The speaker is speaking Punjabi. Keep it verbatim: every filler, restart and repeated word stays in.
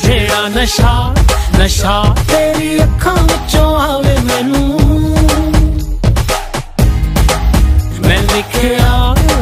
जेड़ा नशा नशा तेरी अखां विचों आवे मैनू मैं लिखिया